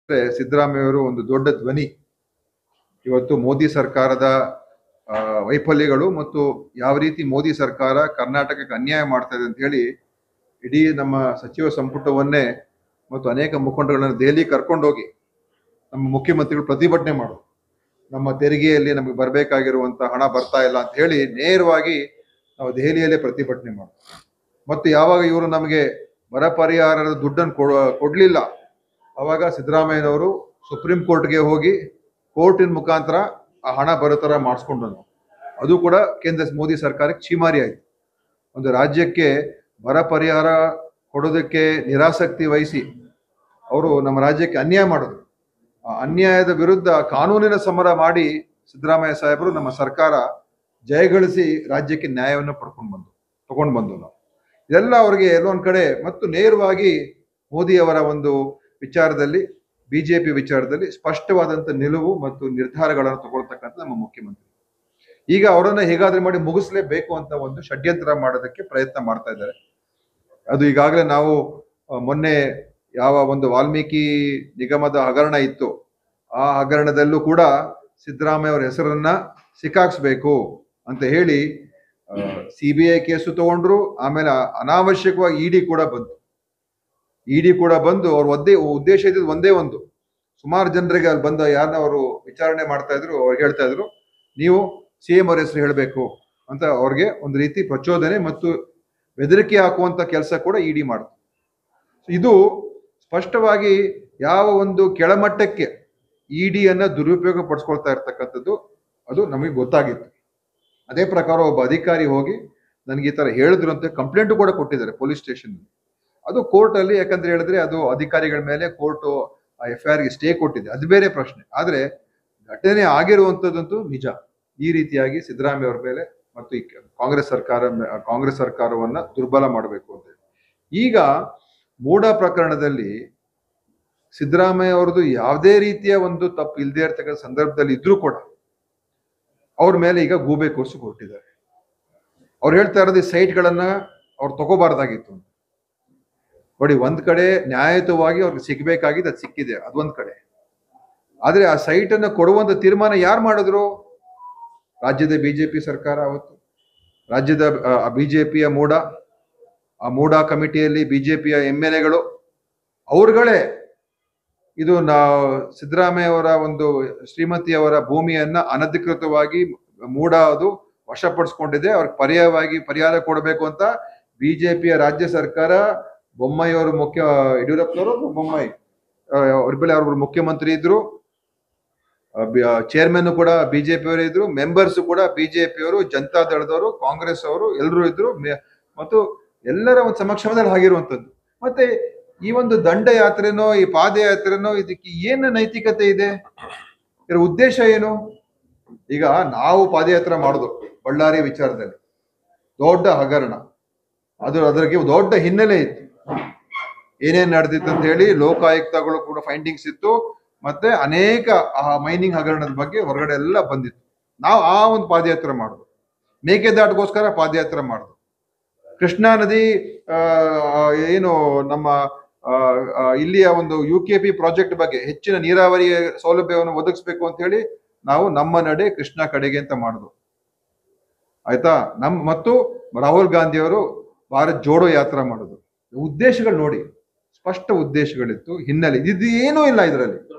ಸಿದ್ದರಾಮಯ್ಯ ಅವರು ಒಂದು ದೊಡ್ಡ ಧ್ವನಿ. ಇವತ್ತು ಮೋದಿ ಸರ್ಕಾರದ ವೈಫಲ್ಯಗಳು ಮತ್ತು ಯಾವ ರೀತಿ ಮೋದಿ ಸರ್ಕಾರ ಕರ್ನಾಟಕಕ್ಕೆ ಅನ್ಯಾಯ ಮಾಡ್ತಾ ಇದೆ ಅಂತ ಹೇಳಿ ಇಡೀ ನಮ್ಮ ಸಚಿವ ಸಂಪುಟವನ್ನೇ ಮತ್ತು ಅನೇಕ ಮುಖಂಡಗಳನ್ನು ದೆಹಲಿ ಕರ್ಕೊಂಡೋಗಿ ನಮ್ಮ ಮುಖ್ಯಮಂತ್ರಿಗಳು ಪ್ರತಿಭಟನೆ ಮಾಡೋದು. ನಮ್ಮ ತೆರಿಗೆಯಲ್ಲಿ ನಮಗೆ ಬರಬೇಕಾಗಿರುವಂತ ಹಣ ಬರ್ತಾ ಇಲ್ಲ ಅಂತ ಹೇಳಿ ನೇರವಾಗಿ ನಾವು ದೆಹಲಿಯಲ್ಲೇ ಪ್ರತಿಭಟನೆ ಮಾಡೋದು. ಮತ್ತು ಯಾವಾಗ ಇವರು ನಮಗೆ ಬರ ಪರಿಹಾರದ ದುಡ್ಡನ್ನು ಕೊಡ್ಲಿಲ್ಲ, ಅವಾಗ ಸಿದ್ದರಾಮಯ್ಯನವರು ಸುಪ್ರೀಂ ಕೋರ್ಟ್ಗೆ ಹೋಗಿ ಕೋರ್ಟಿನ ಮುಖಾಂತರ ಆ ಹಣ ಬರೋ ಥರ ಮಾಡಿಸ್ಕೊಂಡ್ರು. ಅದು ಕೂಡ ಕೇಂದ್ರ ಮೋದಿ ಸರ್ಕಾರಕ್ಕೆ ಚೀಮಾರಿ ಆಯಿತು. ಒಂದು ರಾಜ್ಯಕ್ಕೆ ಬರ ಪರಿಹಾರ ಕೊಡೋದಕ್ಕೆ ನಿರಾಸಕ್ತಿ ವಹಿಸಿ ಅವರು ನಮ್ಮ ರಾಜ್ಯಕ್ಕೆ ಅನ್ಯಾಯ ಮಾಡಿದ್ರು. ಆ ಅನ್ಯಾಯದ ವಿರುದ್ಧ ಕಾನೂನಿನ ಸಮರ ಮಾಡಿ ಸಿದ್ದರಾಮಯ್ಯ ಸಾಹೇಬರು ನಮ್ಮ ಸರ್ಕಾರ ಜಯಗಳಿಸಿ ರಾಜ್ಯಕ್ಕೆ ನ್ಯಾಯವನ್ನು ತಗೊಂಡು ಬಂದು ನಾವು ಇದೆಲ್ಲ ಅವರಿಗೆ ಎಲ್ಲೊಂದ್ ಕಡೆ ಮತ್ತು ನೇರವಾಗಿ ಮೋದಿ ಅವರ ಒಂದು ವಿಚಾರದಲ್ಲಿ ಬಿಜೆಪಿ ವಿಚಾರದಲ್ಲಿ ಸ್ಪಷ್ಟವಾದಂತ ನಿಲುವು ಮತ್ತು ನಿರ್ಧಾರಗಳನ್ನು ತಗೊಳ್ತಕ್ಕಂಥ ನಮ್ಮ ಮುಖ್ಯಮಂತ್ರಿ. ಈಗ ಅವರನ್ನ ಹೇಗಾದ್ರೂ ಮಾಡಿ ಮುಗಿಸ್ಲೇಬೇಕು ಅಂತ ಒಂದು ಷಡ್ಯಂತ್ರ ಮಾಡೋದಕ್ಕೆ ಪ್ರಯತ್ನ ಮಾಡ್ತಾ ಇದ್ದಾರೆ. ಅದು ಈಗಾಗಲೇ ನಾವು ಮೊನ್ನೆ ಯಾವ ಒಂದು ವಾಲ್ಮೀಕಿ ನಿಗಮದ ಹಗರಣ ಇತ್ತು, ಆ ಹಗರಣದಲ್ಲೂ ಕೂಡ ಸಿದ್ದರಾಮಯ್ಯ ಅವರ ಹೆಸರನ್ನ ಸಿಕ್ಕಾಕ್ಸ್ಬೇಕು ಅಂತ ಹೇಳಿ CBI ಕೇಸು ತಗೊಂಡ್ರು. ಆಮೇಲೆ ಅನಾವಶ್ಯಕವಾಗಿ ಇಡಿ ಕೂಡ ಬಂದು ಅವ್ರ ಉದ್ದೇಶ ಇದ್ದಿದ್ದು ಒಂದೇ ಒಂದು, ಸುಮಾರು ಜನರಿಗೆ ಅಲ್ಲಿ ಬಂದ ಯಾರನ್ನ ಅವರು ವಿಚಾರಣೆ ಮಾಡ್ತಾ ಇದ್ರು, ಅವ್ರಿಗೆ ಹೇಳ್ತಾ ಇದ್ರು ನೀವು CM ಅವ್ರ ಹೆಸರು ಹೇಳಬೇಕು ಅಂತ ಅವ್ರಿಗೆ ಒಂದು ರೀತಿ ಪ್ರಚೋದನೆ ಮತ್ತು ಬೆದರಿಕೆ ಹಾಕುವಂತ ಕೆಲಸ ಕೂಡ ಇಡಿ ಮಾಡ್ತು. ಇದು ಸ್ಪಷ್ಟವಾಗಿ ಯಾವ ಒಂದು ಕೆಳಮಟ್ಟಕ್ಕೆ ಇಡಿಯನ್ನ ದುರುಪಯೋಗ ಪಡಿಸ್ಕೊಳ್ತಾ ಇರ್ತಕ್ಕಂಥದ್ದು ಅದು ನಮಗೆ ಗೊತ್ತಾಗಿತ್ತು. ಅದೇ ಪ್ರಕಾರ ಒಬ್ಬ ಅಧಿಕಾರಿ ಹೋಗಿ ನನಗೆ ಈ ತರ ಹೇಳಿದ್ರು ಅಂತ ಕಂಪ್ಲೇಂಟ್ ಕೂಡ ಕೊಟ್ಟಿದ್ದಾರೆ ಪೊಲೀಸ್ ಸ್ಟೇಷನ್. ಅದು ಕೋರ್ಟ್ ಅಲ್ಲಿ, ಯಾಕಂದ್ರೆ ಹೇಳಿದ್ರೆ ಅದು ಅಧಿಕಾರಿಗಳ ಮೇಲೆ ಕೋರ್ಟ್ FIR ಗೆ ಸ್ಟೇ ಕೊಟ್ಟಿದೆ, ಅದು ಬೇರೆ ಪ್ರಶ್ನೆ. ಆದ್ರೆ ಘಟನೆ ಆಗಿರುವಂತದ್ದಂತೂ ನಿಜ. ಈ ರೀತಿಯಾಗಿ ಸಿದ್ದರಾಮಯ್ಯ ಅವರ ಮೇಲೆ ಮತ್ತು ಈ ಕಾಂಗ್ರೆಸ್ ಸರ್ಕಾರವನ್ನ ದುರ್ಬಲ ಮಾಡಬೇಕು ಅಂತ ಹೇಳಿ ಈಗ ಮೂಡ ಪ್ರಕರಣದಲ್ಲಿ ಸಿದ್ದರಾಮಯ್ಯ ಅವ್ರದ್ದು ಯಾವುದೇ ರೀತಿಯ ಒಂದು ತಪ್ಪು ಇಲ್ಲದೆ ಇರ್ತಕ್ಕಂಥ ಸಂದರ್ಭದಲ್ಲಿ ಇದ್ರೂ ಕೂಡ ಅವ್ರ ಮೇಲೆ ಈಗ ಗೂಬೆ ಕೂರಿಸಿ ಕೊಟ್ಟಿದ್ದಾರೆ. ಅವ್ರು ಹೇಳ್ತಾ ಇರೋದು ಈ ಸೈಟ್ಗಳನ್ನ ಅವ್ರು ತಗೋಬಾರ್ದಾಗಿತ್ತು ಅಂತ. ನೋಡಿ, ಒಂದ್ ಕಡೆ ನ್ಯಾಯಯುತವಾಗಿ ಅವ್ರಿಗೆ ಸಿಗ್ಬೇಕಾಗಿದ್ದು ಅದು ಸಿಕ್ಕಿದೆ, ಅದೊಂದ್ ಕಡೆ. ಆದ್ರೆ ಆ ಸೈಟ್ ಅನ್ನ ಕೊಡುವಂತ ತೀರ್ಮಾನ ಯಾರು ಮಾಡಿದ್ರು? ರಾಜ್ಯದ ಬಿಜೆಪಿ ಸರ್ಕಾರ. ಅವತ್ತು ರಾಜ್ಯದ ಬಿಜೆಪಿಯ ಆ ಮೂಡ ಕಮಿಟಿಯಲ್ಲಿ ಬಿಜೆಪಿಯ MLAಗಳು ಅವ್ರುಗಳೇ ಇದು ಸಿದ್ದರಾಮಯ್ಯ ಅವರ ಒಂದು ಶ್ರೀಮತಿಯವರ ಭೂಮಿಯನ್ನ ಅನಧಿಕೃತವಾಗಿ ಮೂಡ ಅದು ವಶಪಡಿಸ್ಕೊಂಡಿದೆ, ಅವ್ರಿಗೆ ಪರಿಹಾರ ಕೊಡಬೇಕು ಅಂತ ಬಿಜೆಪಿಯ ರಾಜ್ಯ ಸರ್ಕಾರ, ಬೊಮ್ಮಾಯಿ ಅವರು ಯಡಿಯೂರಪ್ಪನವರು ಬೊಮ್ಮಾಯಿ ಅವ್ರ ಮುಖ್ಯಮಂತ್ರಿ ಇದ್ರು, ಚೇರ್ಮನ್ ಕೂಡ ಬಿಜೆಪಿ ಅವರು ಇದ್ರು, ಮೆಂಬರ್ಸ್ ಕೂಡ ಬಿಜೆಪಿಯವರು, ಜನತಾ ದಳದವರು, ಕಾಂಗ್ರೆಸ್ ಅವರು ಎಲ್ಲರೂ ಇದ್ರು ಮತ್ತು ಎಲ್ಲರ ಒಂದು ಸಮಕ್ಷಮದಲ್ಲಿ ಆಗಿರುವಂತದ್ದು. ಮತ್ತೆ ಈ ಒಂದು ದಂಡಯಾತ್ರೆನೋ ಈ ಪಾದಯಾತ್ರೆನೋ ಇದಕ್ಕೆ ಏನು ನೈತಿಕತೆ ಇದೆ? ಇದರ ಉದ್ದೇಶ ಏನು? ಈಗ ನಾವು ಪಾದಯಾತ್ರೆ ಮಾಡುದು ಬಳ್ಳಾರಿ ವಿಚಾರದಲ್ಲಿ ದೊಡ್ಡ ಹಗರಣ, ಅದಕ್ಕೆ ದೊಡ್ಡ ಹಿನ್ನೆಲೆ ಇತ್ತು, ಏನೇನ್ ನಡೆದಿತ್ತು ಅಂತ ಹೇಳಿ ಲೋಕಾಯುಕ್ತಗಳು ಕೂಡ ಫೈಂಡಿಂಗ್ಸ್ ಇತ್ತು, ಮತ್ತೆ ಅನೇಕ ಮೈನಿಂಗ್ ಹಗರಣದ ಬಗ್ಗೆ ಹೊರಗಡೆ ಎಲ್ಲ ಬಂದಿತ್ತು. ನಾವು ಆ ಒಂದು ಪಾದಯಾತ್ರೆ ಮಾಡುದು, ಮೇಕೆದಾಟಿಗೋಸ್ಕರ ಪಾದಯಾತ್ರೆ ಮಾಡುದು, ಕೃಷ್ಣಾ ನದಿ ಏನು ನಮ್ಮ ಇಲ್ಲಿಯ ಒಂದು UKP ಪ್ರಾಜೆಕ್ಟ್ ಬಗ್ಗೆ ಹೆಚ್ಚಿನ ನೀರಾವರಿ ಸೌಲಭ್ಯವನ್ನು ಒದಗಿಸ್ಬೇಕು ಅಂತ ಹೇಳಿ ನಾವು ನಮ್ಮ ನಡೆ ಕೃಷ್ಣಾ ಕಡೆಗೆ ಅಂತ ಮಾಡುದು. ಆಯ್ತಾ? ಮತ್ತು ರಾಹುಲ್ ಗಾಂಧಿ ಅವರು ಭಾರತ್ ಜೋಡೋ ಯಾತ್ರಾ ಮಾಡುದು. ಉದ್ದೇಶಗಳು ನೋಡಿ, ಸ್ಪಷ್ಟ ಉದ್ದೇಶಗಳಿತ್ತು, ಹಿನ್ನೆಲೆ ಇದು ಏನೂ ಇಲ್ಲ ಇದರಲ್ಲಿ.